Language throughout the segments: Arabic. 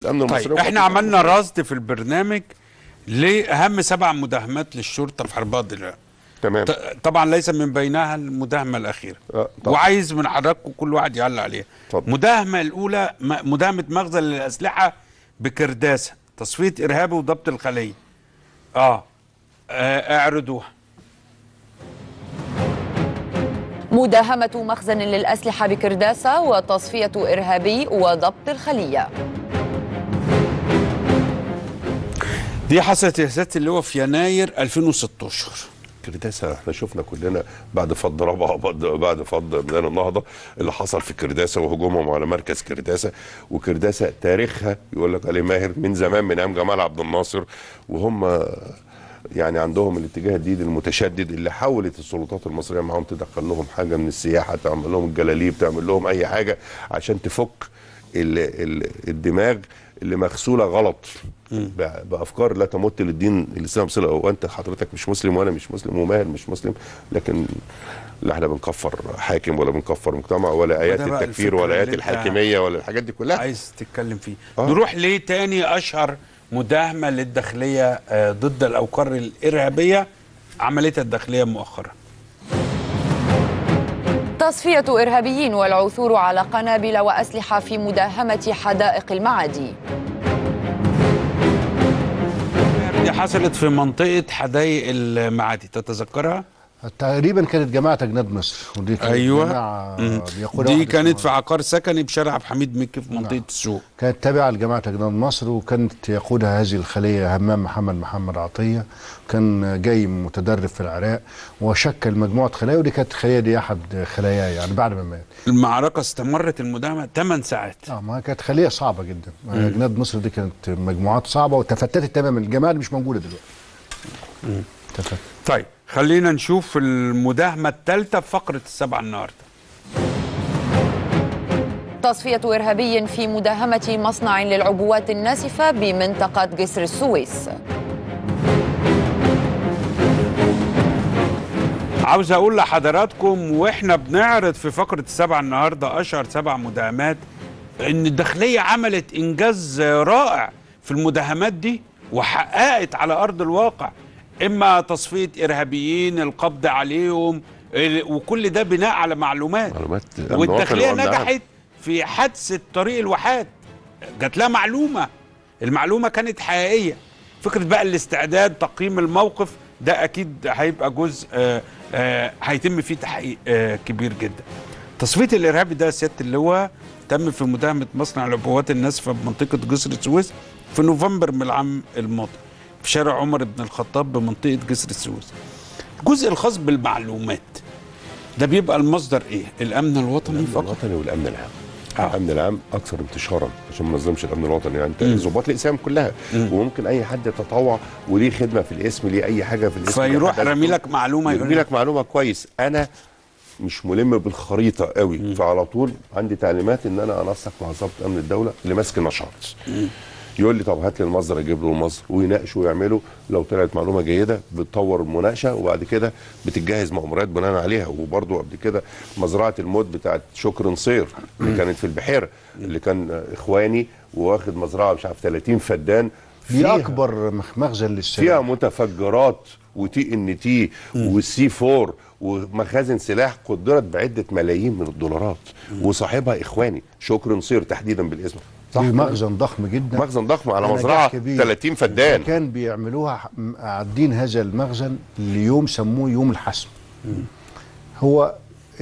الامن المصري. طيب احنا عملنا رصد في البرنامج لاهم 7 مداهمات للشرطه في حرب الارهاب. تمام. طبعا ليس من بينها المداهمه الاخيره. وعايز من حضراتكم كل واحد يعلق عليها. المداهمه الاولى مداهمه مخزن للاسلحه بكرداسه، تصفيه ارهابي وضبط الخليه. اعرضوها. مداهمة مخزن للأسلحة بكرداسة وتصفية إرهابي وضبط الخلية. دي حصلت يا سيادة اللواء في يناير 2016. كرداسة احنا شفنا كلنا بعد فض رابعه، بعد فض ميدان النهضه اللي حصل في كرداسة وهجومهم على مركز كرداسة. وكرداسة تاريخها يقول لك عليه ماهر من زمان، من ايام جمال عبد الناصر، وهم يعني عندهم الاتجاه الجديد المتشدد اللي حاولت السلطات المصريه معاهم تدخل لهم حاجه من السياحه، تعمل لهم الجلاليب، تعمل لهم اي حاجه عشان تفك الدماغ اللي مغسوله غلط بافكار لا تمت للدين الاسلام بصله. وانت حضرتك مش مسلم وانا مش مسلم وماهر مش مسلم، لكن لا احنا بنكفر حاكم ولا بنكفر مجتمع ولا ايات التكفير ولا ايات الحاكميه ولا الحاجات دي كلها عايز تتكلم فيه. نروح ليه تاني اشهر مداهمه للداخليه ضد الاوقار الارهابيه عملتها الداخليه مؤخرا. تصفية إرهابيين والعثور على قنابل وأسلحة في مداهمة حدائق المعادي. دي حصلت في منطقة حدائق المعادي، تتذكرها؟ تقريبا كانت جماعة أجناد مصر، ودي كانت جماعة دي كانت في عقار سكني بشارع عبد الحميد مكي في منطقة السوق. كانت تابعة لجماعة أجناد مصر، وكانت يقودها هذه الخلية همام محمد عطية، كان جاي متدرب في العراق وشكل مجموعة خلايا، ودي كانت الخلية دي أحد خلاياه يعني بعد ما مات. المعركة استمرت المداهمة 8 ساعات. ما كانت خلية صعبة جدا. أجناد مصر دي كانت مجموعات صعبة وتفتتت تماما، الجماعة اللي مش موجودة دلوقتي. تفتت. طيب خلينا نشوف المداهمة الثالثة في فقرة السبعة النهاردة. تصفية إرهابي في مداهمة مصنع للعبوات الناسفة بمنطقة جسر السويس. عاوز أقول لحضراتكم وإحنا بنعرض في فقرة السبعة النهاردة أشهر 7 مداهمات، إن الداخلية عملت إنجاز رائع في المداهمات دي وحققت على أرض الواقع، إما تصفية إرهابيين، القبض عليهم، وكل ده بناء على معلومات. والداخلية نجحت في حادثة طريق الواحات، جات لها معلومة، المعلومة كانت حقيقية. فكرة بقى الاستعداد، تقييم الموقف، ده أكيد هيبقى جزء هيتم فيه تحقيق كبير جدا. تصفية الإرهابي ده سيادة اللواء تم في مداهمة مصنع العبوات الناسفة بمنطقة جسر السويس في نوفمبر من العام الماضي في شارع عمر بن الخطاب بمنطقة جسر السويس. الجزء الخاص بالمعلومات ده بيبقى المصدر ايه؟ الامن الوطني فقط؟ الوطني والامن العام. الامن العام اكثر انتشارا عشان ما نظلمش الامن الوطني، يعني ضباط الاقسام كلها وممكن اي حد يتطوع وليه خدمه في الاسم، ليه اي حاجه في الاسم، فيروح رامي لك معلومه، يرمي لك معلومه كويس. انا مش ملم بالخريطه قوي، فعلى طول عندي تعليمات ان انا انسق مع ضابط امن الدوله اللي ماسك النشاط. يقول لي طب هات لي المصدر، اجيب له المصدر ويناقشوا ويعملوا. لو طلعت معلومه جيده بتطور المناقشه، وبعد كده بتتجهز مأمورات بناء عليها. وبرضه قبل كده مزرعه الموت بتاعت شكر نصير اللي كانت في البحيره، اللي كان اخواني واخد مزرعه مش عارف 30 فدان، دي اكبر مخزن للسلاح، فيها متفجرات وتي ان تي والسي 4 ومخازن سلاح قدرت بعده ملايين من الدولارات، وصاحبها اخواني شكر نصير تحديدا بالاسم. صح، مخزن ضخم جدا، مخزن ضخم على مزرعه 30 فدان. كان بيعملوها عادين هذا المخزن ليوم سموه يوم الحسم. هو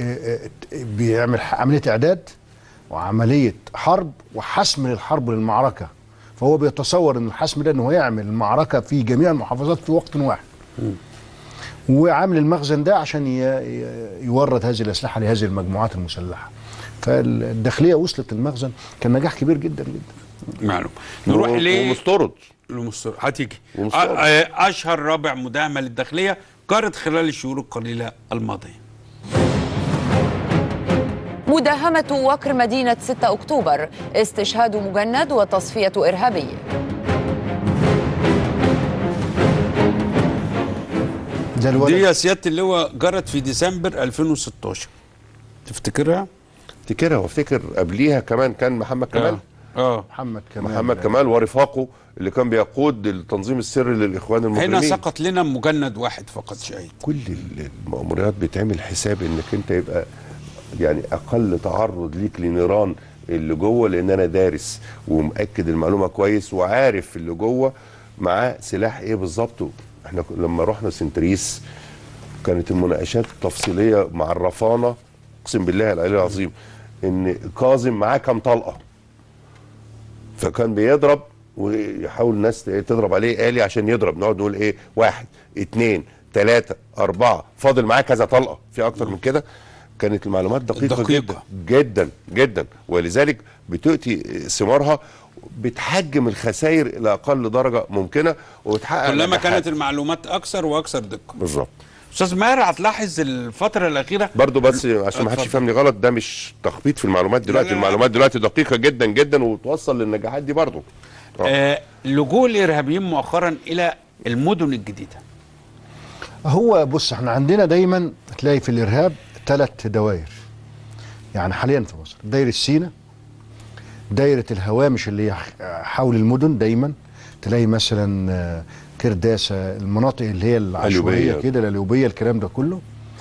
بيعمل عمليه اعداد وعمليه حرب وحسم للحرب للمعركه، فهو بيتصور ان الحسم ده انه يعمل المعركه في جميع المحافظات في وقت واحد. وعامل المخزن ده عشان يورد هذه الاسلحه لهذه المجموعات المسلحه. فالداخليه وصلت المخزن، كان نجاح كبير جدا جدا. معلوم. نروح ومستورد هتيجي اشهر رابع مداهمه للداخليه جرت خلال الشهور القليله الماضيه. مداهمه وكر مدينه 6 اكتوبر، استشهاد مجند وتصفيه ارهابي. دي يا سياده اللواء جرت في ديسمبر 2016. تفتكرها؟ افتكرها، وافتكر قبليها كمان كان محمد كمال محمد كمال ورفاقه اللي كان بيقود التنظيم السري للاخوان المجرمين. هنا سقط لنا مجند واحد فقط شهيد. كل المأموريات بيتعمل حساب انك انت يبقى يعني اقل تعرض ليك لنيران اللي جوه، لان انا دارس ومأكد المعلومه كويس وعارف اللي جوه معاه سلاح ايه بالظبط. احنا لما رحنا سنتريس كانت المناقشات التفصيليه مع الرفانه، اقسم بالله العلي العظيم ان كاظم معاه كام طلقه، فكان بيضرب ويحاول الناس تضرب عليه آلي عشان يضرب، نقعد نقول ايه 1 2 3 4 فاضل معاه كذا طلقه، في اكتر من كده. كانت المعلومات دقيقة جدا جدا جدا، ولذلك بتؤتي ثمارها، بتحجم الخسائر الى اقل درجه ممكنه وبتحقق كلما كانت المعلومات اكثر واكثر دقه. بالظبط. استاذ ماهر، هتلاحظ الفتره الاخيره برضو بس عشان ما حدش يفهمني غلط، ده مش تخبيط في المعلومات دلوقتي. لا لا، المعلومات دلوقتي دقيقه جدا جدا وتوصل للنجاحات دي برضو. لجوء الارهابيين مؤخرا الى المدن الجديده. هو بص، احنا عندنا دايما تلاقي في الارهاب 3 دوائر يعني حاليا في مصر. دايره سينا، دايره الهوامش اللي هي حول المدن، دايما تلاقي مثلا كرداسه، المناطق اللي هي العشوائيه كده، القليوبيه، الكلام ده كله،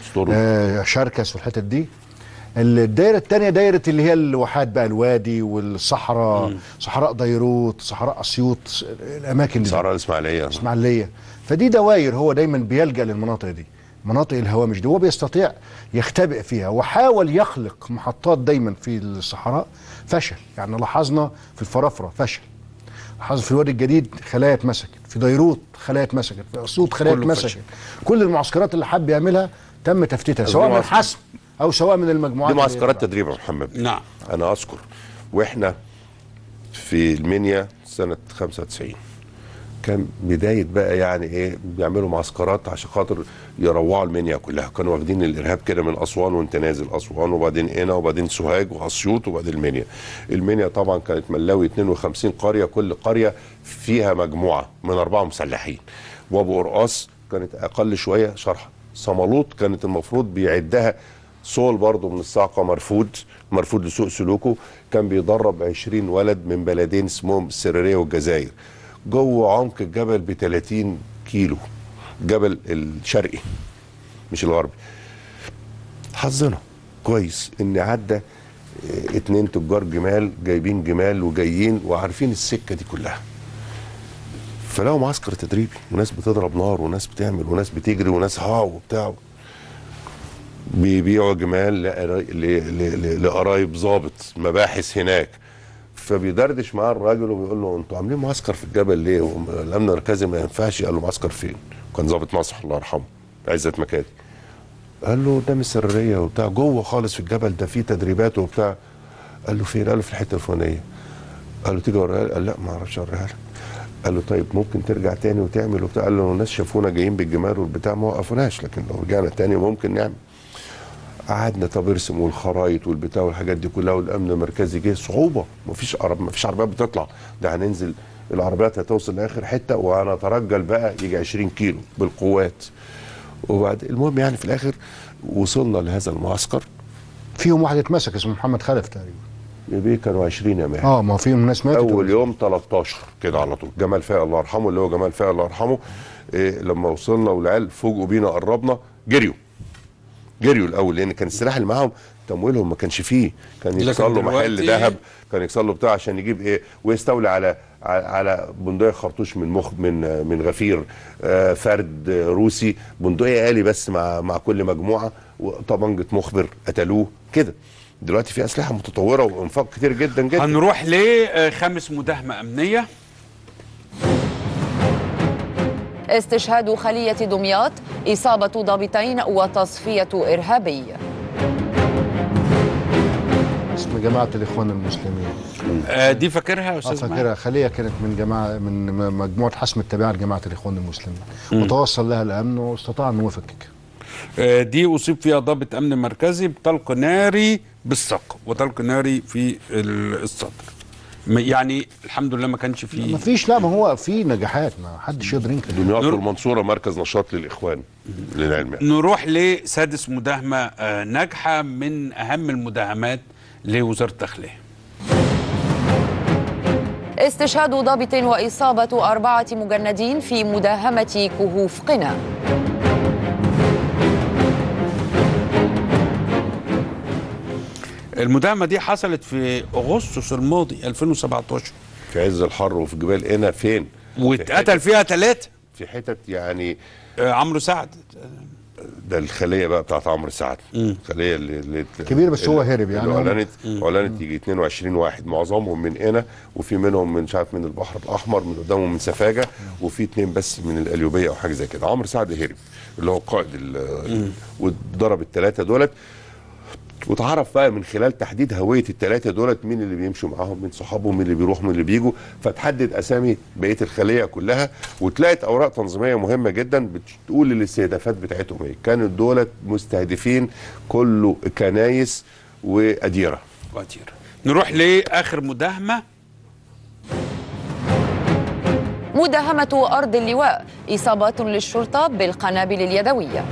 شركس والحتت دي. الدايره الثانيه دايره اللي هي الواحات بقى، الوادي والصحراء، صحراء ديروت، صحراء اسيوط، الاماكن دي، صحراء الاسماعيليه. فدي دوائر هو دايما بيلجأ للمناطق دي، مناطق الهوامش دي، هو بيستطيع يختبئ فيها. وحاول يخلق محطات دايما في الصحراء، فشل. يعني لاحظنا في الفرافره فشل، لاحظنا في الوادي الجديد خلايا اتمسكت، في ديروت خلايا اتمسكت، في اسيوط خلايا اتمسكت. كل المعسكرات اللي حب يعملها تم تفتيتها، سواء من حسم او سواء من المجموعات دي معسكرات تدريب يا محمد. نعم. انا اذكر واحنا في المنيا سنه 95 كان بدايه بقى يعني ايه بيعملوا معسكرات عشان خاطر يروعوا المنيا كلها. كانوا واخدين الارهاب كده من اسوان وانت نازل اسوان، وبعدين قنا، وبعدين سوهاج واسيوط، وبعدين المنيا. المنيا طبعا كانت ملاوي 52 قريه، كل قريه فيها مجموعه من 4 مسلحين. وابو قرقاص كانت اقل شويه شرحه. صمالوط كانت المفروض بيعدها صول برضه من الصاعقه، مرفوض لسوء سلوكه، كان بيدرب 20 ولد من بلدين اسمهم السريريه والجزائر جوه عمق الجبل ب 30 كيلو، جبل الشرقي مش الغربي. حظنا كويس ان عدى 2 تجار جمال جايبين جمال وجايين وعارفين السكه دي كلها. فلقوا معسكر تدريبي، وناس بتضرب نار، وناس بتعمل، وناس بتجري، وناس وبتاع، بيبيعوا جمال لقرايب ضابط مباحث هناك. فبيدردش معاه الراجل وبيقول له انتوا عاملين معسكر في الجبل ليه؟ الامن المركزي ما ينفعش. قال له معسكر فين؟ كان ضابط مصر الله يرحمه عزت مكادي. قال له قدام السريريه وبتاع، جوه خالص في الجبل ده، فيه تدريبات وبتاع. قال له فين؟ قال له في الحته الفلانيه. قال له تيجي اوريها لك؟ قال لا ما اعرفش اوريها لك. قال له طيب ممكن ترجع تاني وتعمل وبتاع. قال له الناس شافونا جايين بالجمال والبتاع ما وقفوناش، لكن لو رجعنا تاني ممكن نعمل. قعدنا طب ارسم والخرايط والبتاع والحاجات دي كلها، والامن المركزي جه صعوبه، مفيش عربيات بتطلع، ده هننزل العربيات هتوصل لاخر حته وهنترجل بقى يجي 20 كيلو بالقوات. وبعد المهم يعني في الاخر وصلنا لهذا المعسكر. فيهم واحد اتمسك اسمه محمد خلف تقريبا. كانوا 20 يا ماهر. ما فيهم ناس ماتت. اول يوم 13 كده على طول. جمال فاق الله يرحمه، اللي هو جمال فاق الله يرحمه، لما وصلنا والعيال فوجئوا بينا قربنا جريوا الاول، لان كان السلاح اللي معاهم تمويلهم ما كانش فيه، كان يكسر له محل ذهب، كان يكسر له بتاع عشان يجيب ايه ويستولي على بندقيه خرطوش من غفير، فرد روسي، بندقيه آلي بس مع كل مجموعه، وطبنجه مخبر قتلوه كده. دلوقتي في اسلحه متطوره وانفاق كتير جدا جدا. هنروح لخامس مداهمه امنيه. استشهاد خلية دمياط، إصابة ضابطين وتصفية إرهابي. اسم جماعة الإخوان المسلمين. دي فاكرها يا أستاذ؟ فاكرها. خلية كانت من مجموعة حسم التابعة لجماعة الإخوان المسلمين، وتوصل لها الأمن واستطاع أنه يفككها. دي أصيب فيها ضابط أمن مركزي بطلق ناري بالساق وطلق ناري في الصدر. يعني الحمد لله ما كانش فيه، ما فيش. لا، ما هو في نجاحات، ما حدش يقدر ينكر. دمياط والمنصوره مركز نشاط للاخوان للعلم. نروح لسادس مداهمه ناجحه من اهم المداهمات لوزاره الداخليه. استشهاد ضابط وإصابة 4 مجندين في مداهمة كهوف قنا. المداهمة دي حصلت في أغسطس الماضي 2017 في عز الحر وفي جبال قنا. فين؟ واتقتل فيها 3 في حتت يعني. عمرو سعد ده الخليه بقى بتاعت عمرو سعد. الخليه اللي كبير، بس هو هرب يعني. اعلنت يجي 22 واحد، معظمهم من قنا، وفي منهم من مش عارف من البحر الاحمر، من قدامهم من سفاجه، وفي 2 بس من القليوبيه او حاجه زي كده. عمرو سعد هرب، اللي هو قائد وضرب ال3 دولت. وتعرف بقى من خلال تحديد هويه ال3 دولت مين اللي بيمشوا معاهم، مين صحابهم، مين اللي بيروحوا، مين اللي بيجوا، فتحدد اسامي بقيه الخليه كلها. وتلاقت اوراق تنظيميه مهمه جدا بتقول الاستهدافات بتاعتهم ايه. كانوا دولت مستهدفين كله كنايس واديره. نروح لاخر مداهمه. مداهمة أرض اللواء، إصابات للشرطة بالقنابل اليدوية.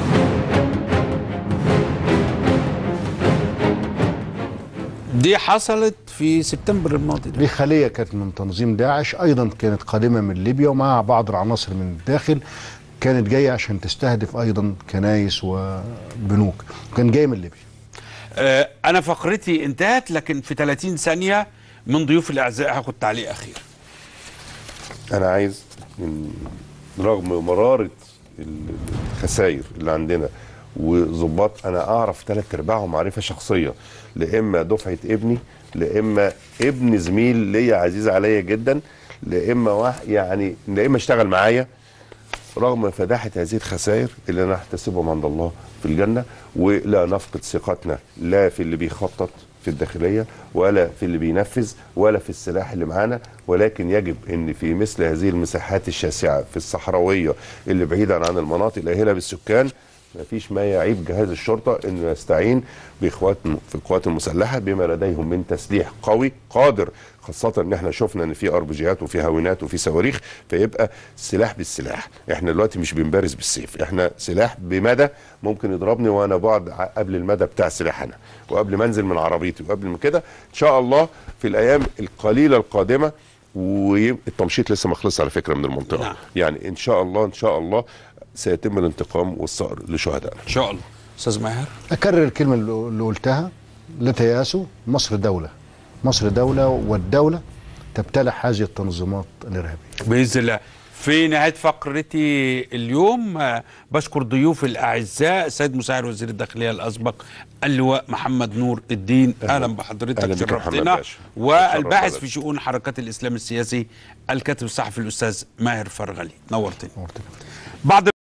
دي حصلت في سبتمبر الماضي. دي خلية كانت من تنظيم داعش، أيضا كانت قادمة من ليبيا ومعها بعض العناصر من الداخل، كانت جاية عشان تستهدف أيضا كنايس وبنوك، وكان جاي من ليبيا. أنا فقرتي انتهت، لكن في 30 ثانية من ضيوف الأعزاء هاخد تعليق أخير. أنا عايز رغم مرارة الخسائر اللي عندنا وظباط، انا اعرف 3/4 معرفه شخصيه، لاما دفعه ابني، لاما ابن زميل ليا عزيز عليا جدا، لاما يعني لاما اشتغل معايا. رغم فداحه هذه الخسائر اللي انا احتسبهم عند الله في الجنه، ولا نفقد ثقتنا لا في اللي بيخطط في الداخليه، ولا في اللي بينفذ، ولا في السلاح اللي معانا. ولكن يجب ان في مثل هذه المساحات الشاسعه في الصحراويه اللي بعيدا عن المناطق الاهله بالسكان، ما فيش ما يعيب جهاز الشرطة انه يستعين باخواتنا في القوات المسلحة بما لديهم من تسليح قوي قادر، خاصة ان احنا شفنا ان في اربجيات وفي هاوينات وفي صواريخ، فيبقى سلاح بالسلاح. احنا دلوقتي مش بنبارز بالسيف، احنا سلاح بمدى ممكن يضربني وانا بعد قبل المدى بتاع السلاح انا، وقبل ما انزل من عربيتي، وقبل ما كده ان شاء الله في الايام القليلة القادمة. والتمشيط لسه ما خلص على فكرة من المنطقة. نعم. يعني ان شاء الله سيتم الانتقام والصقر لشهدائنا. ان شاء الله. استاذ ماهر، اكرر الكلمه اللي قلتها، لا تياسوا، مصر دوله، مصر دوله، والدوله تبتلع هذه التنظيمات الارهابيه باذن الله. في نهايه فقرتي اليوم بشكر ضيوف الاعزاء السيد مساعد وزير الداخليه الاسبق اللواء محمد نور الدين، اهلا بحضرتك، شرفتنا. والباحث في شؤون حركات الاسلام السياسي الكاتب الصحفي الاستاذ ماهر فرغلي، نورتني. بعد